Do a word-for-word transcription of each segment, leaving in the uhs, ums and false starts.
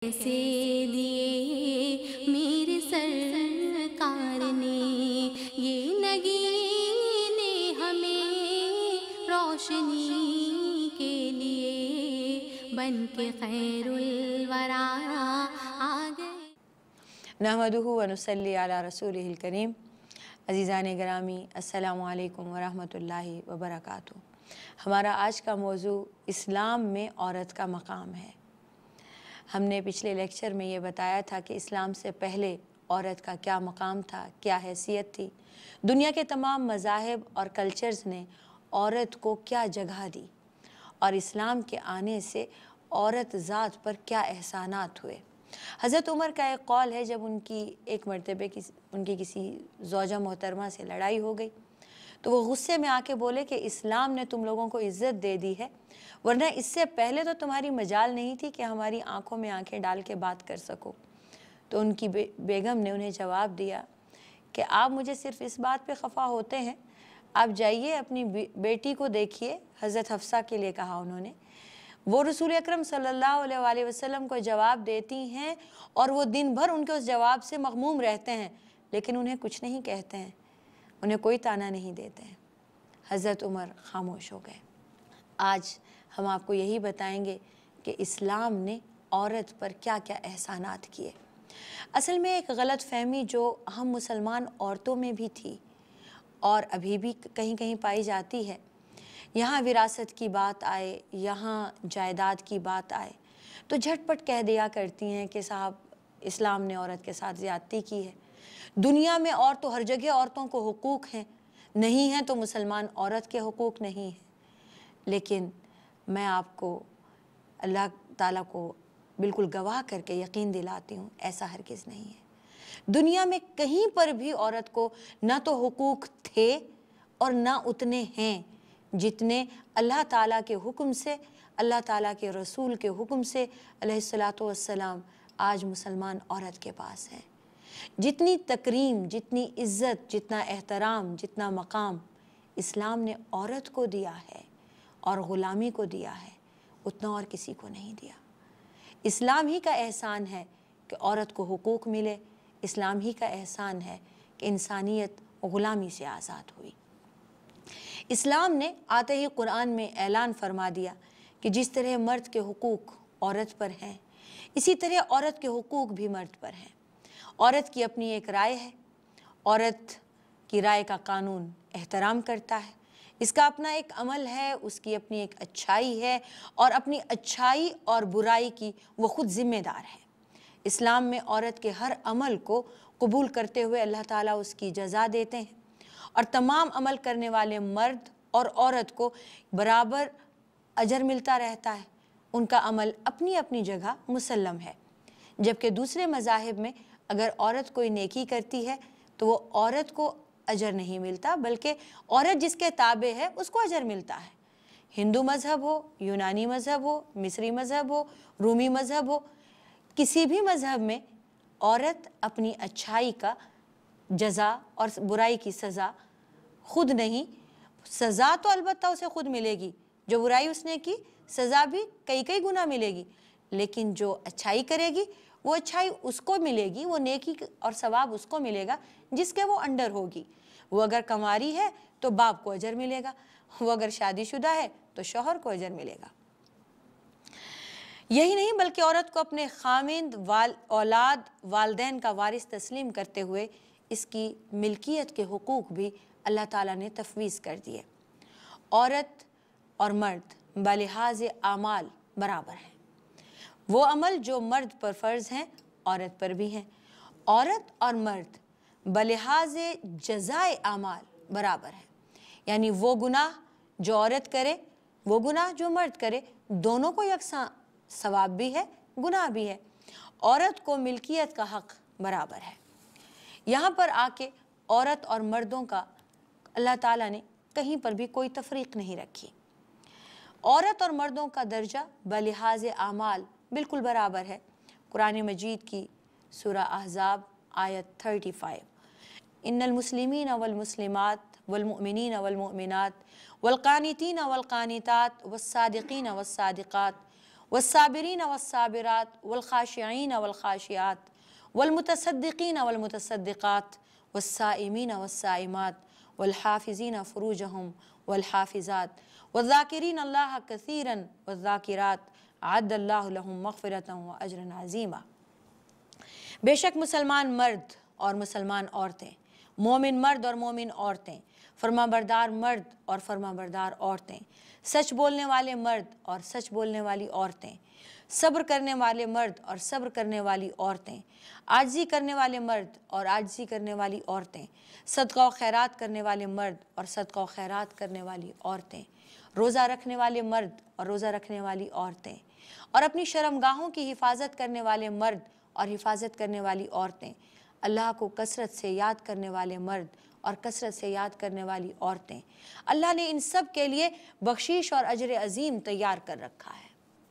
سے دیے میرے سرکار نے، یہ نگین ہمیں روشنی کے لیے بن کے خیر الورا آ گئے۔ نحمدہ و نصلی علی رسولہ الکریم۔ عزیزان گرامی، السلام علیکم ورحمۃ اللہ وبرکاتہ۔ ہمارا آج کا موضوع اسلام میں عورت کا مقام ہے۔ ہم نے پچھلے لیکچر میں یہ بتایا تھا کہ اسلام سے پہلے عورت کا کیا مقام تھا، کیا حیثیت تھی، دنیا کے تمام مذاہب اور کلچرز نے عورت کو کیا جگہ دی، اور اسلام کے آنے سے عورت ذات پر کیا احسانات ہوئے۔ حضرت عمر کا ایک قول ہے، جب ان کی ایک مرتبہ کسی ان کی کسی زوجہ محترمہ سے لڑائی ہو گئی تو وہ غصے میں آ کے بولے کہ اسلام نے تم لوگوں کو عزت دے دی ہے، ورنہ اس سے پہلے تو تمہاری مجال نہیں تھی کہ ہماری آنکھوں میں آنکھیں ڈال کے بات کر سکو۔ تو ان کی بیگم نے انہیں جواب دیا کہ آپ مجھے صرف اس بات پہ خفا ہوتے ہیں، آپ جائیے اپنی بیٹی کو دیکھیے۔ حضرت حفصہ کے لیے کہا انہوں نے، وہ رسول اکرم صلی اللہ علیہ وآلہ وسلم کو جواب دیتی ہیں اور وہ دن بھر ان کے اس جواب سے مغموم رہتے ہیں، لیکن انہیں کچھ نہیں کہتے ہیں، انہیں کوئی تانا نہیں دیتے ہیں۔ حضرت عمر خاموش ہو گئے۔ آج ہم آپ کو یہی بتائیں گے کہ اسلام نے عورت پر کیا کیا احسانات کیے۔ اصل میں ایک غلط فہمی جو ہم مسلمان عورتوں میں بھی تھی اور ابھی بھی کہیں کہیں پائی جاتی ہے، یہاں وراثت کی بات آئے، یہاں جائیداد کی بات آئے تو جھٹ پٹ کہہ دیا کرتی ہیں کہ صاحب اسلام نے عورت کے ساتھ زیادتی کی ہے، دنیا میں اور تو ہر جگہ عورتوں کو حقوق ہیں، نہیں ہیں تو مسلمان عورت کے حقوق نہیں ہیں۔ لیکن میں آپ کو اللہ تعالیٰ کو بالکل گواہ کر کے یقین دلاتی ہوں، ایسا ہرگز نہیں ہے۔ دنیا میں کہیں پر بھی عورت کو نہ تو حقوق تھے اور نہ اتنے ہیں جتنے اللہ تعالیٰ کے حکم سے، اللہ تعالیٰ کے رسول کے حکم سے علیہ الصلاۃ والسلام آج مسلمان عورت کے پاس ہے۔ جتنی تکریم، جتنی عزت، جتنا احترام، جتنا مقام اسلام نے عورت کو دیا ہے اور غلامی کو دیا ہے، اتنا اور کسی کو نہیں دیا۔ اسلام ہی کا احسان ہے کہ عورت کو حقوق ملے، اسلام ہی کا احسان ہے کہ انسانیت غلامی سے آزاد ہوئی۔ اسلام نے آتے ہی قرآن میں اعلان فرما دیا کہ جس طرح مرد کے حقوق عورت پر ہیں، اسی طرح عورت کے حقوق بھی مرد پر ہیں۔ عورت کی اپنی ایک رائے ہے، عورت کی رائے کا قانون احترام کرتا ہے، اس کا اپنا ایک عمل ہے، اس کی اپنی ایک اچھائی ہے، اور اپنی اچھائی اور برائی کی وہ خود ذمہ دار ہے۔ اسلام میں عورت کے ہر عمل کو قبول کرتے ہوئے اللہ تعالیٰ اس کی جزا دیتے ہیں، اور تمام عمل کرنے والے مرد اور عورت کو برابر اجر ملتا رہتا ہے، ان کا عمل اپنی اپنی جگہ مسلم ہے۔ جبکہ دوسرے مذاہب میں اگر عورت کوئی نیکی کرتی ہے تو وہ عورت کو اجر نہیں ملتا، بلکہ عورت جس کے تابع ہے اس کو اجر ملتا ہے۔ ہندو مذہب ہو، یونانی مذہب ہو، مصری مذہب ہو، رومی مذہب ہو، کسی بھی مذہب میں عورت اپنی اچھائی کا جزا اور برائی کی سزا خود نہیں، سزا تو البتہ اسے خود ملے گی، جو برائی اس نے کی سزا بھی کئی کئی گنا ملے گی، لیکن جو اچھائی کرے گی وہ اچھائی اس کو ملے گی، وہ نیکی اور ثواب اس کو ملے گا جس کے وہ انڈر ہوگی۔ وہ اگر کنواری ہے تو باپ کو اجر ملے گا، وہ اگر شادی شدہ ہے تو شوہر کو اجر ملے گا۔ یہی نہیں بلکہ عورت کو اپنے خامند، وال اولاد، والدین کا وارث تسلیم کرتے ہوئے اس کی ملکیت کے حقوق بھی اللہ تعالیٰ نے تفویض کر دیے۔ عورت اور مرد بلحاظ اعمال برابر ہیں، وہ عمل جو مرد پر فرض ہیں عورت پر بھی ہیں۔ عورت اور مرد بلحاظ جزائے اعمال برابر ہیں، یعنی وہ گناہ جو عورت کرے، وہ گناہ جو مرد کرے، دونوں کو یکساں ثواب بھی ہے، گناہ بھی ہے۔ عورت کو ملکیت کا حق برابر ہے۔ یہاں پر آ کے عورت اور مردوں کا اللہ تعالیٰ نے کہیں پر بھی کوئی تفریق نہیں رکھی۔ عورت اور مردوں کا درجہ بلحاظ اعمال بالکل برابر ہے۔ قرآن مجید کی سورہ احزاب آیت پینتیس، ان المسلمین والمسلمات والمؤمنین والمؤمنات والقانتین والقانتات والصادقین والصادقات वस्साबिरीन वस्साबिरात वल्खाशिईन वल्खाशियात वल्मुतसद्दिकीन वल्मुतसद्दिकात वस्साइमीन वस्साइमात वल्हाफिज़ीन फ़ुरूजहुम वल्हाफिज़ात वज़ाकिरीन अल्लाह कसीरन वज़ाकिरात अअद्दल्लाहु लहुम मग़फ़िरतन व अजरन अज़ीमा। बेशक मुसलमान मर्द और मुसलमान औरतें, मोमिन मर्द और मोमिन औरतें, फरमाबरदार मर्द और फरमाबरदार औरतें, सच बोलने वाले मर्द और सच बोलने वाली औरतें, सब्र करने वाले मर्द और सब्र करने वाली औरतें, आजिज़ी करने वाले मर्द और आजिज़ी करने वाली औरतें, सदका व खैरात करने वाले मर्द और सदका व खैरात करने वाली औरतें, रोज़ा रखने वाले मर्द और रोज़ा रखने वाली औरतें, और अपनी शर्मगाहों की हिफाजत करने वाले मर्द और हिफाजत करने वाली औरतें, अल्लाह को कसरत से याद करने वाले मर्द और कसरत से याद करने वाली औरतें। अल्लाह ने इन सब के लिए बख्शीश और अजर अज़ीम तैयार कर रखा है।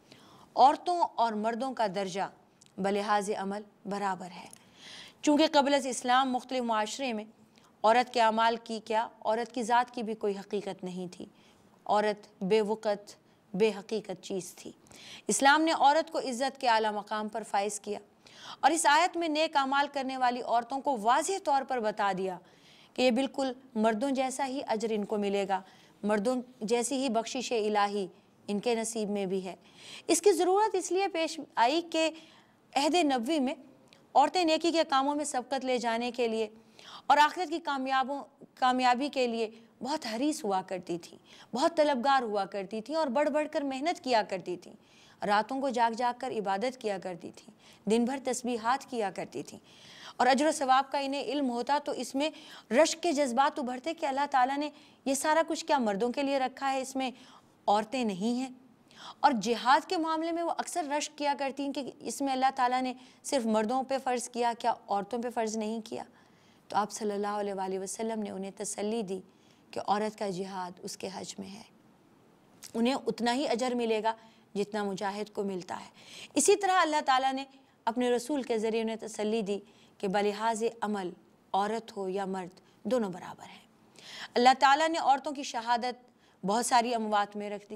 औरतों और मर्दों का दर्जा बलिहाज अमल बराबर है। चूँकि क़ब्ल इस्लाम मुख्तलिफ़ माशरे में औरत के अमाल की क्या, औरत की ज़ात की भी कोई हकीकत नहीं थी। औरत बेवक़्त बेहकीकत चीज़ थी। इस्लाम ने औरत को इज़्ज़त के आला मकाम पर फ़ाइज़ किया और इस आयत में नेक अमाल करने वाली औरतों को वाज़ेह तौर पर बता दिया कि ये बिल्कुल मर्दों जैसा ही अजर इनको मिलेगा, मर्दों जैसी ही बख्शिश इलाही इनके नसीब में भी है। इसकी ज़रूरत इसलिए पेश आई कि अहद नबवी में औरतें नेकी के कामों में सबकत ले जाने के लिए और आखिरत की कामयाबों कामयाबी के लिए बहुत हरीस हुआ करती थी, बहुत तलबगार हुआ करती थी और बढ़ बढ़ कर मेहनत किया करती थी। रातों को जाग जाग कर इबादत किया करती थी, दिन भर तस्बीहात किया करती थी और अजर सवाब का इन्हें इल्म होता तो इसमें रश्क के जज्बात उभरते कि अल्लाह ताला ने ये सारा कुछ क्या मर्दों के लिए रखा है, इसमें औरतें नहीं हैं। और जिहाद के मामले में वो अक्सर रश्क किया करती हैं कि इसमें अल्लाह ताला ने सिर्फ मर्दों पे फ़र्ज़ किया, क्या औरतों पे फ़र्ज़ नहीं किया। तो आप सल्लल्लाहु अलैहि वसल्लम ने उन्हें तसल्ली दी कि औरत का जिहाद उसके हज में है, उन्हें उतना ही अजर मिलेगा जितना मुजाहिद को मिलता है। इसी तरह अल्लाह ताला ने अपने रसूल के ज़रिए उन्हें तसल्ली दी कि बलिहाज अमल औरत हो या मर्द दोनों बराबर हैं। अल्लाह ताला ने औरतों की शहादत बहुत सारी अमवात में रख दी,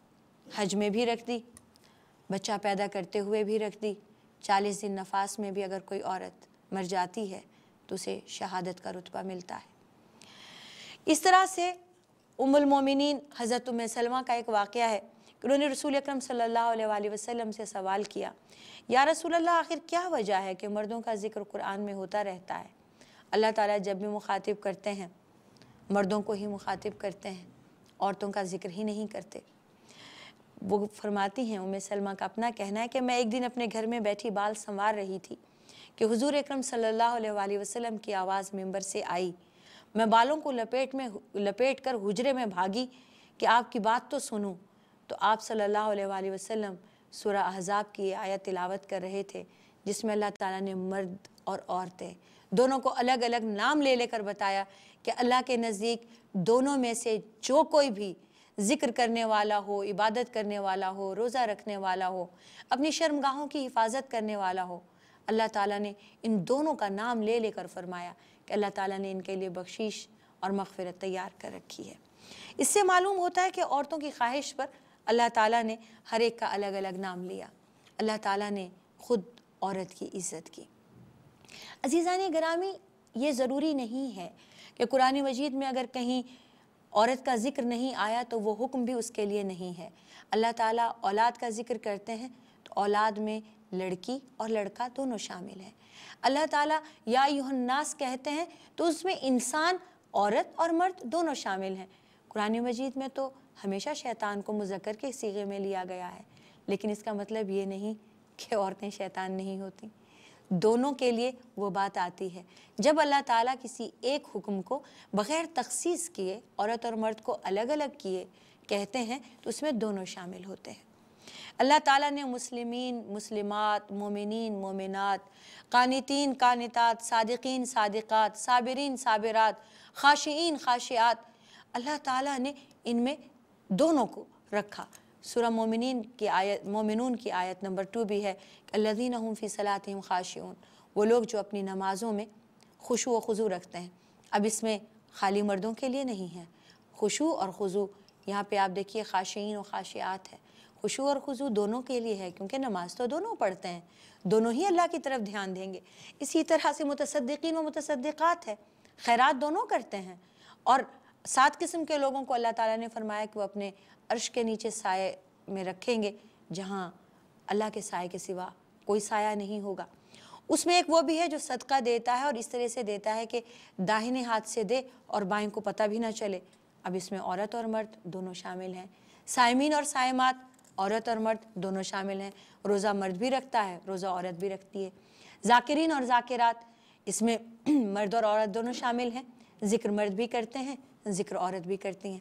हज में भी रख दी, बच्चा पैदा करते हुए भी रख दी। चालीस दिन नफास में भी अगर कोई औरत मर जाती है तो उसे शहादत का रुतबा मिलता है। इस तरह से उम्मुल मोमिनीन हज़रत उम्मे सलमा का एक वाक़या है कि उन्होंने रसूल अकरम सल्लल्लाहु अलैहि वसल्लम से सवाल किया, या रसूल अल्लाह आखिर क्या वजह है कि मर्दों का ज़िक्र कुरान में होता रहता है, अल्लाह ताला जब भी मुखातिब करते हैं मर्दों को ही मुखातिब करते हैं, औरतों का ज़िक्र ही नहीं करते। वो फरमाती हैं, उम्मे सलमा का अपना कहना है कि मैं एक दिन अपने घर में बैठी बाल संवार रही थी कि हुज़ूर अकरम सल्लल्लाहु अलैहि वसल्लम की आवाज़ मिंबर से आई। मैं बालों को लपेट में लपेट कर हुजरे में भागी कि आपकी बात तो सुनूं। तो आप सल्लल्लाहु अलैहि वसल्लम सूरह अहज़ाब की आयत तिलावत कर रहे थे जिसमें अल्लाह ताला ने मर्द और औरतें दोनों को अलग अलग नाम ले लेकर बताया कि अल्लाह के नज़दीक दोनों में से जो कोई भी ज़िक्र करने वाला हो, इबादत करने वाला हो, रोज़ा रखने वाला हो, अपनी शर्मगाहों की हिफाजत करने वाला हो, अल्लाह ताला ने इन दोनों का नाम ले लेकर फरमाया कि अल्लाह ताला ने इनके लिए बख्शीश और मग़फ़िरत तैयार कर रखी है। इससे मालूम होता है कि औरतों की ख्वाहिश पर अल्लाह ताला ने हर एक का अलग अलग नाम लिया। अल्लाह ताला ने ख़ुद औरत की इज़्ज़त की। अज़ीज़ान गिरामी, ये ज़रूरी नहीं है कि कुरान मजीद में अगर कहीं औरत का ज़िक्र नहीं आया तो वो हुक्म भी उसके लिए नहीं है। अल्लाह ताला औलाद का ज़िक्र करते हैं तो औलाद में लड़की और लड़का दोनों शामिल हैं। अल्लाह ताला या अय्युहन्नास कहते हैं तो उसमें इंसान, औरत और मर्द दोनों शामिल हैं। कुरान मजीद में तो हमेशा शैतान को मुज़क्कर के सीगे में लिया गया है, लेकिन इसका मतलब ये नहीं कि औरतें शैतान नहीं होती। दोनों के लिए वो बात आती है जब अल्लाह ताला किसी एक हुक्म को बग़ैर तख़सीस किए औरत और मर्द को अलग अलग किए कहते हैं तो उसमें दोनों शामिल होते हैं। अल्लाह ताला ने मुस्लिमीन, मुस्लिमात, मोमिनीन, मोमिनात, कानितीन, कानितात, सादिकीन, सादिकात, साबिरीन, साबिरात, खाशिईन, खाशियात, अल्लाह ताला ने इनमें दोनों को रखा। सूरह मोमिनीन की आयत मोमिनून की आयत नंबर टू भी है, अल्लज़ीना हुम फ़ी सलातिहिम खाशिऊन, वो लोग जो अपनी नमाज़ों में खुशू व खुजू रखते हैं। अब इसमें खाली मर्दों के लिए नहीं है खुशू और खुजू, यहाँ पे आप देखिए खाशिईन और खाशियात है। खुशू और खुजू दोनों के लिए है, क्योंकि नमाज तो दोनों पढ़ते हैं, दोनों ही अल्लाह की तरफ ध्यान देंगे। इसी तरह से मुतसद्दिकीन व मुतसद्दिकात है, खैरात दोनों करते हैं। और सात किस्म के लोगों को अल्लाह ताला ने फरमाया कि वो अपने अर्श के नीचे साए में रखेंगे, जहाँ अल्लाह के साए के सिवा कोई साया नहीं होगा। उसमें एक वो भी है जो सदका देता है और इस तरह से देता है कि दाहिने हाथ से दे और बाएं को पता भी ना चले। अब इसमें औरत और मर्द दोनों शामिल हैं। साइमीन और साइमात, औरत और मर्द दोनों शामिल हैं। रोज़ा मर्द भी रखता है, रोज़ा औरत भी रखती है। जाकिरीन और जाकिरात, इसमें मर्द और औरत दोनों शामिल हैं। ज़िक्र मर्द भी करते हैं, ज़िक्र औरत भी करती हैं।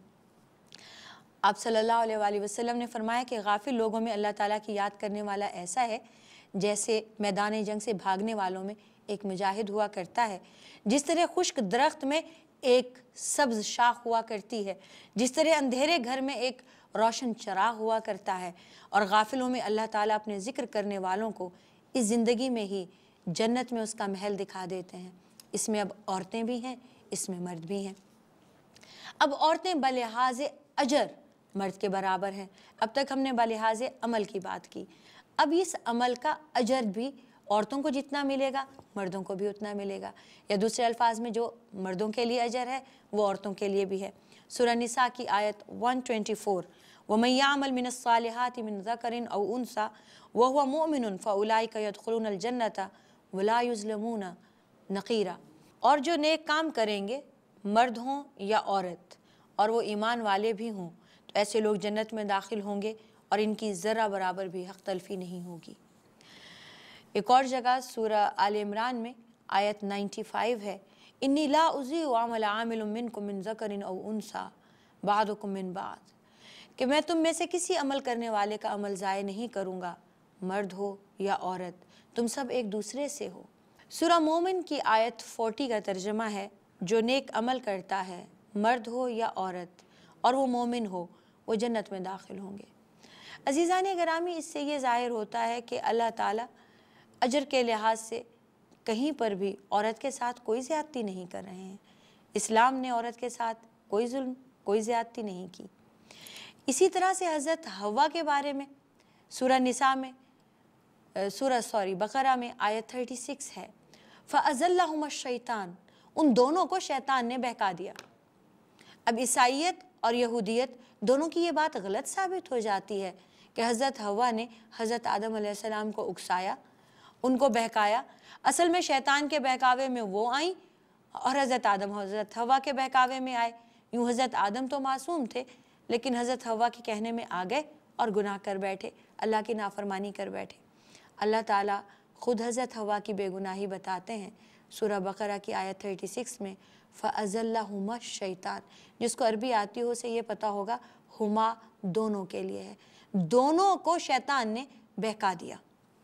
आप सल्लल्लाहु अलैहि वसल्लम ने फरमाया कि गाफिल लोगों में अल्लाह ताला की याद करने वाला ऐसा है जैसे मैदान जंग से भागने वालों में एक मुजाहिद हुआ करता है, जिस तरह खुश्क दरख्त में एक सब्ज़ शाख हुआ करती है, जिस तरह अंधेरे घर में एक रोशन चराग हुआ करता है। और गाफिलों में अल्लाह ताला अपने ज़िक्र करने वालों को इस ज़िंदगी में ही जन्नत में उसका महल दिखा देते हैं। इसमें अब औरतें भी हैं, इसमें मर्द भी हैं। अब औरतें बलिहाज अजर मर्द के बराबर हैं। अब तक हमने बलिहाज अमल की बात की, अब इस अमल का अजर भी औरतों को जितना मिलेगा मर्दों को भी उतना मिलेगा, या दूसरे अल्फाज में जो मर्दों के लिए अजर है वो औरतों के लिए भी है। सूरह निसा की आयत एक सौ चौबीस, वमन याअमल मिनस्सालिहाति मिन ज़करिन औ उन्सा वहुव मुमिनुन फ़उलाइका यदखुलूनल जन्नता वला युज़लमूना नक़ीरा। और जो नेक काम करेंगे मर्द हों या औरत और वो ईमान वाले भी हों, तो ऐसे लोग जन्नत में दाखिल होंगे और इनकी ज़रा बराबर भी हक़ तलफ़ी नहीं होगी। एक और जगह सूरह आल इमरान में आयत पचानवे है, इन्नी ला उज़ीउ अमल आमिलिन मिनकुम मिन ज़करिन औ उन्सा बादुकुम मिन बाद, कि मैं तुम में से किसी अमल करने वाले का अमल ज़ाय नहीं करूँगा, मर्द हो या औरत, तुम सब एक दूसरे से हो। सूरह मोमिन की आयत चालीस का तर्जमा है, जो नेक अमल करता है मर्द हो या औरत और वो मोमिन हो, वो जन्नत में दाखिल होंगे। अज़ीज़ान गिरामी, इससे ये ज़ाहिर होता है कि अल्लाह ताला अजर के लिहाज से कहीं पर भी औरत के साथ कोई ज़्यादती नहीं कर रहे हैं। इस्लाम ने औरत के साथ कोई जुल्म, कोई ज़्यादती नहीं की। इसी तरह से हज़रत हव्वा के बारे में सूरह निसा में सूरह सॉरी बकरा में आयत छत्तीस है, फ़अज़ल्लहुमुश्शैतान, उन दोनों को शैतान ने बहका दिया। अब ईसाईयत और यहूदियत दोनों की ये बात गलत साबित हो जाती है कि हज़रत हव्वा ने हज़रत आदम अलैहिस्सलाम को उकसाया, उनको बहकाया। असल में शैतान के बहकावे में वो आई और हज़रत आदम हज़रत हव्वा के बहकावे में आए। यूँ हज़रत आदम तो मासूम थे, लेकिन हज़रत हव्वा के कहने में आ गए और गुनाह कर बैठे, अल्लाह की नाफरमानी कर बैठे। अल्लाह ताला ख़ुद हज़रत हव्वा की बेगुनाही बताते हैं सूरह बकरा की आयत छत्तीस में, फ़अज़ल्लहुमुश्शैतान, जिसको अरबी आती हो उसे ये पता होगा हुमा दोनों के लिए है, दोनों को शैतान ने बहका दिया।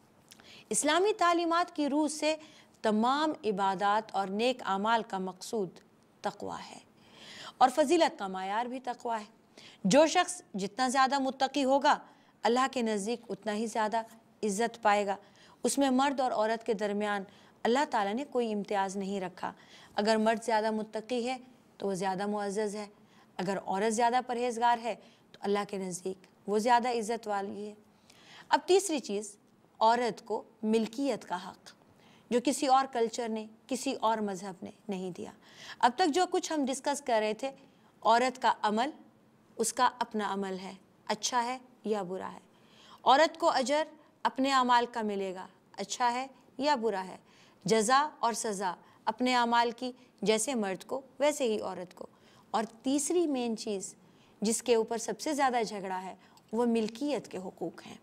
इस्लामी तालीमात की रूह से तमाम इबादात और नेक आमाल का मकसूद तक़वा है और फ़जीलत का मायार भी तक़वा है। जो शख्स जितना ज़्यादा मुत्तकी होगा अल्लाह के नज़दीक उतना ही ज़्यादा इज़्ज़त पाएगा। उसमें मर्द और औरत के दरमियान अल्लाह ताला ने कोई इम्तियाज़ नहीं रखा। अगर मर्द ज़्यादा मुत्तकी है तो वो ज़्यादा मुअज़्ज़ज़ है, अगर औरत ज़्यादा परहेज़गार है तो अल्लाह के नज़दीक वो ज़्यादा इज़्ज़त वाली है। अब तीसरी चीज़, औरत को मिल्कियत का हक़, जो किसी और कल्चर ने, किसी और मज़हब ने नहीं दिया। अब तक जो कुछ हम डिस्कस कर रहे थे, औरत का अमल उसका अपना अमल है, अच्छा है या बुरा है। औरत को अजर अपने अमाल का मिलेगा, अच्छा है या बुरा है। जज़ा और सज़ा अपने अमाल की, जैसे मर्द को वैसे ही औरत को। और तीसरी मेन चीज़ जिसके ऊपर सबसे ज़्यादा झगड़ा है वो मिल्कियत के हुकूक़ हैं।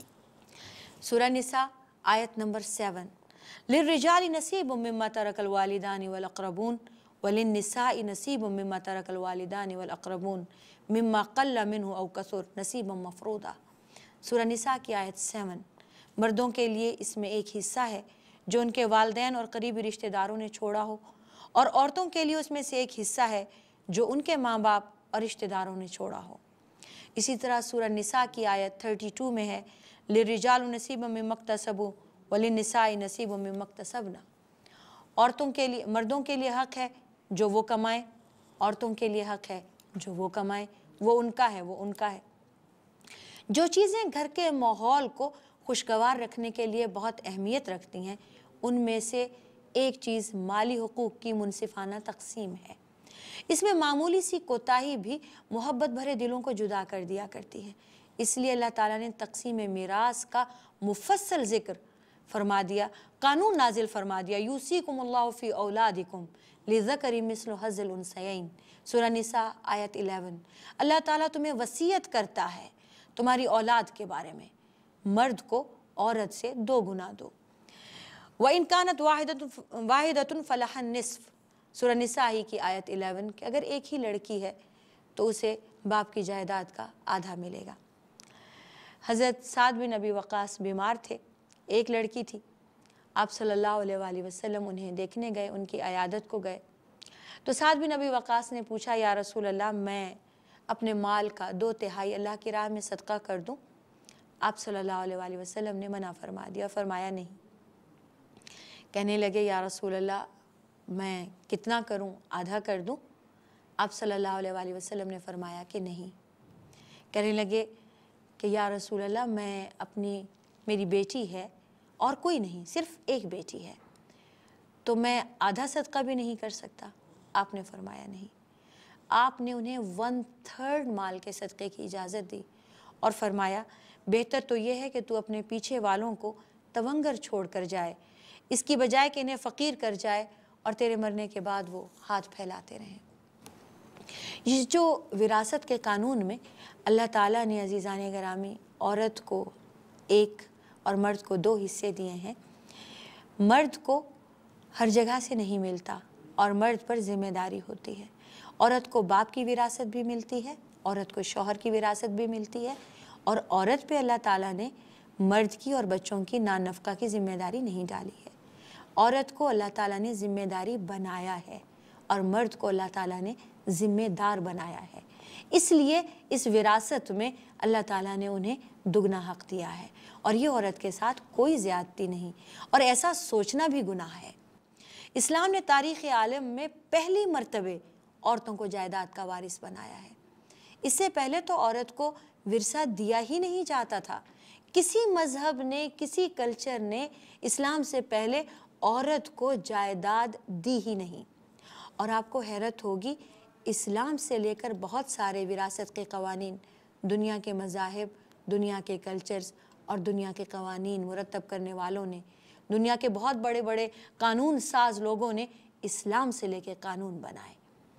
सूरह निसा आयत नंबर सेवन, लिर्रिजालि नसीबुम मिम्मा तरकल वालिदानि वल अक़रबून वलिन्निसाइ नसीबुम मिम्मा तरकल वालिदानि वल अक़रबून मिम्मा क़ल्ल मिन्हु औ कसुर नसीबम मफ़रूदा। सूरह निसा की आयत सेवन, मर्दों के लिए इसमें एक हिस्सा है जो उनके वालिदैन और करीबी रिश्तेदारों ने छोड़ा हो, और औरतों के लिए उसमें से एक हिस्सा है जो उनके माँ बाप और रिश्तेदारों ने छोड़ा हो। इसी तरह सूरह निसा की आयत बत्तीस में है, लिर्रिजालु नसीबुम मिम्मा इक्तसबू वलिन्निसाइ नसीबुम मिम्मा इक्तसबना। औरतों के लिए, मर्दों के लिए हक़ है जो वो कमाएं, औरतों के लिए हक़ है जो वो कमाएं, वो उनका है, वो उनका है। جو چیزیں گھر کے ماحول کو خوشگوار رکھنے کے لیے بہت اہمیت رکھتی ہیں ان میں سے ایک چیز مالی حقوق کی منصفانہ تقسیم ہے۔ اس میں معمولی سی کوتاہی بھی محبت بھرے دلوں کو جدا کر دیا کرتی ہے۔ اس لیے اللہ تعالیٰ نے تقسیم میراث کا مفصل ذکر فرما دیا، قانون نازل فرما دیا، یوصیکم اللہ فی اولادکم للذکر مثل حظ الانثیین، سورہ نساء آیت الیون۔ اللہ تعالیٰ تمہیں وصیت کرتا ہے تمہاری اولاد کے بارے میں، مرد کو عورت سے دو گنا دو۔ وَإِن كَانَتْ وَاحِدَةٌ وَاحِدَةٌ فَلَهَا النِّصْفُ، سورہ نساء ہی کی آیت الیون، کہ اگر ایک ہی لڑکی ہے تو اسے باپ کی جائیداد کا آدھا ملے گا۔ حضرت سعد بن ابی وقاص بیمار تھے، ایک لڑکی تھی، آپ صلی اللہ علیہ وآلہ وسلم انہیں دیکھنے گئے، ان کی عیادت کو گئے تو سعد بن ابی وقاص نے پوچھا، یا رسول اللہ میں اپنے مال کا دو تہائی اللہ کی راہ میں صدقہ کر دوں؟ آپ صلی اللہ علیہ وآلہ وسلم نے منع فرما دیا، فرمایا نہیں۔ کہنے لگے، یا رسول اللہ میں کتنا کروں، آدھا کر دوں؟ آپ صلی اللہ علیہ وآلہ وسلم نے فرمایا کہ نہیں۔ کہنے لگے کہ یا رسول اللہ میں اپنی میری بیٹی ہے اور کوئی نہیں، صرف ایک بیٹی ہے، تو میں آدھا صدقہ بھی نہیں کر سکتا؟ آپ نے فرمایا نہیں۔ آپ نے انہیں ون تھرڈ مال کے صدقے کی اجازت دی اور فرمایا بہتر تو یہ ہے کہ تو اپنے پیچھے والوں کو تونگر چھوڑ کر جائے، اس کی بجائے کہ انہیں فقیر کر جائے اور تیرے مرنے کے بعد وہ ہاتھ پھیلاتے رہیں۔ یہ جو وراثت کے قانون میں اللہ تعالیٰ نے عزیزان گرامی عورت کو ایک اور مرد کو دو حصے دیے ہیں، مرد کو ہر جگہ سے نہیں ملتا اور مرد پر ذمہ داری ہوتی ہے۔ عورت کو باپ کی وراثت بھی ملتی ہے، عورت کو شوہر کی وراثت بھی ملتی ہے، اور عورت پہ اللہ تعالیٰ نے مرد کی اور بچوں کی نان نفقہ کی ذمہ داری نہیں ڈالی ہے۔ عورت کو اللہ تعالیٰ نے ذمہ داری بنایا ہے اور مرد کو اللہ تعالیٰ نے ذمہ دار بنایا ہے، اس لیے اس وراثت میں اللہ تعالیٰ نے انہیں دگنا حق دیا ہے، اور یہ عورت کے ساتھ کوئی زیادتی نہیں، اور ایسا سوچنا بھی گناہ ہے۔ اسلام نے تاریخ عالم میں پہلی مرتبہ عورتوں کو جائیداد کا وارث بنایا ہے۔ اس سے پہلے تو عورت کو ورثہ دیا ہی نہیں جاتا تھا، کسی مذہب نے، کسی کلچر نے اسلام سے پہلے عورت کو جائیداد دی ہی نہیں۔ اور آپ کو حیرت ہوگی، اسلام سے لے کر بہت سارے وراثت کے قوانین دنیا کے مذاہب، دنیا کے کلچرز اور دنیا کے قوانین مرتب کرنے والوں نے، دنیا کے بہت بڑے بڑے قانون ساز لوگوں نے اسلام سے لے کے قانون بنائے۔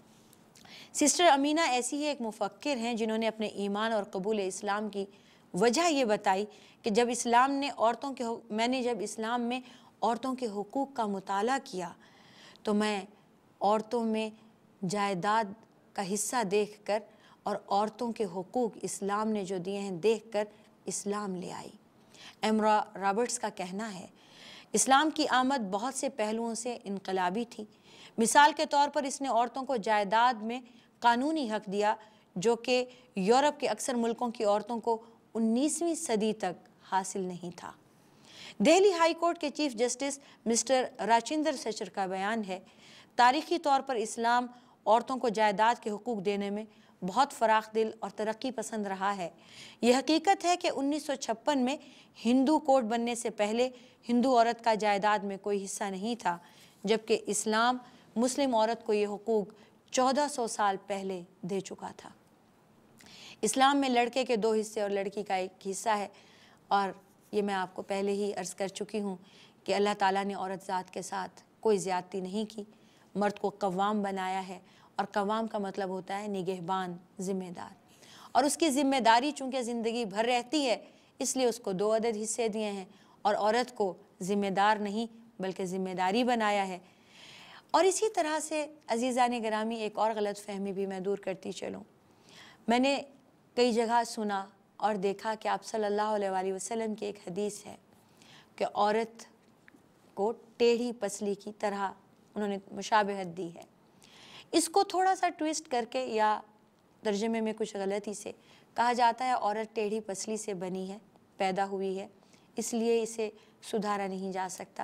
سسٹر امینہ ایسی ہی ایک مفکر ہیں جنہوں نے اپنے ایمان اور قبول اسلام کی وجہ یہ بتائی کہ جب اسلام نے عورتوں کے میں نے جب اسلام میں عورتوں کے حقوق کا مطالعہ کیا تو میں عورتوں میں جائیداد کا حصہ دیکھ کر اور عورتوں کے حقوق اسلام نے جو دیے ہیں دیکھ کر اسلام لے آئی۔ ایمرا رابرٹس کا کہنا ہے، اسلام کی آمد بہت سے پہلوؤں سے انقلابی تھی۔ مثال کے طور پر اس نے عورتوں کو جائیداد میں قانونی حق دیا جو کہ یورپ کے اکثر ملکوں کی عورتوں کو انیسویں صدی تک حاصل نہیں تھا۔ دہلی ہائی کورٹ کے chief justice mister Rajinder Sachar کا بیان ہے، تاریخی طور پر اسلام عورتوں کو جائیداد کے حقوق دینے میں بہت فراخ دل اور ترقی پسند رہا ہے۔ یہ حقیقت ہے کہ انیس سو چھپن میں ہندو کوڈ بننے سے پہلے ہندو عورت کا جائیداد میں کوئی حصہ نہیں تھا، جبکہ اسلام مسلم عورت کو یہ حقوق چودہ سو سال پہلے دے چکا تھا۔ اسلام میں لڑکے کے دو حصے اور لڑکی کا ایک حصہ ہے، اور یہ میں آپ کو پہلے ہی عرض کر چکی ہوں کہ اللہ تعالیٰ نے عورت ذات کے ساتھ کوئی زیادتی نہیں کی، مرد کو قوام بنایا ہے، اور قوام کا مطلب ہوتا ہے نگہبان، ذمہ دار، اور اس کی ذمہ داری چونکہ زندگی بھر رہتی ہے اس لیے اس کو دو عدد حصے دیے ہیں، اور عورت کو ذمہ دار نہیں بلکہ ذمہ داری بنایا ہے۔ اور اسی طرح سے عزیزان گرامی ایک اور غلط فہمی بھی میں دور کرتی چلوں۔ میں نے کئی جگہ سنا اور دیکھا کہ آپ صلی اللہ علیہ وآلہ وسلم کی ایک حدیث ہے کہ عورت کو ٹیڑھی پسلی کی طرح انہوں نے مشابہت دی ہے۔ اس کو تھوڑا سا ٹویسٹ کر کے یا ترجمے میں کچھ غلطی سے کہا جاتا ہے عورت ٹیڑھی پسلی سے بنی ہے، پیدا ہوئی ہے، اس لیے اسے سدھارا نہیں جا سکتا۔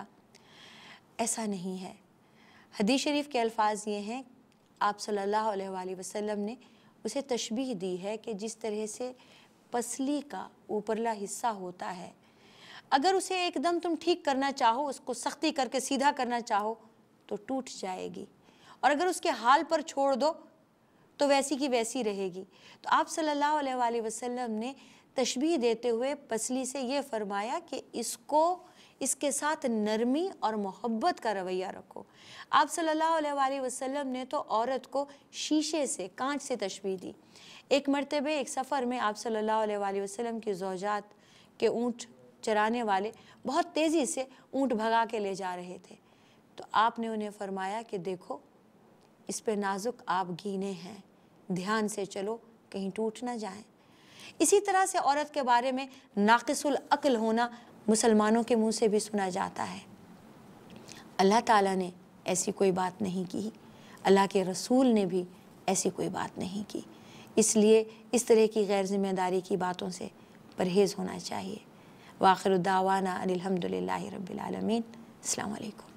ایسا نہیں ہے۔ حدیث شریف کے الفاظ یہ ہیں، آپ صلی اللہ علیہ وآلہ وسلم نے اسے تشبیہ دی ہے کہ جس طرح سے पसली का ऊपरला हिस्सा होता है, अगर उसे एकदम तुम ठीक करना चाहो, उसको सख्ती करके सीधा करना चाहो तो टूट जाएगी, और अगर उसके हाल पर छोड़ दो तो वैसी की वैसी रहेगी। तो आप सल्लल्लाहु अलैहि वसल्लम ने तशबीह देते हुए पसली से ये फरमाया कि इसको, इसके साथ नरमी और मोहब्बत का रवैया रखो। आप सल्लल्लाहु अलैहि वसल्लम ने तो औरत को शीशे से, कांच से तशबीह दी। एक मरतबे एक सफ़र में आप सल्लल्लाहु अलैहि वसल्लम की ज़ौजात के ऊँट चराने वाले बहुत तेज़ी से ऊँट भगा के ले जा रहे थे, तो आपने उन्हें फरमाया कि देखो, इस पे नाजुक आप गीने हैं, ध्यान से चलो, कहीं टूट ना जाएं। इसी तरह से औरत के बारे में नाक़िसुल अक्ल होना मुसलमानों के मुंह से भी सुना जाता है। अल्लाह ताला ने ऐसी कोई बात नहीं की, अल्लाह के रसूल ने भी ऐसी कोई बात नहीं की। इसलिए इस तरह की गैर ज़िम्मेदारी की बातों से परहेज़ होना चाहिए। वाखिरु दावाना अनिल हम्दुलिल्लाहि रब्बिल आलमीन। अस्सलामु अलैकुम।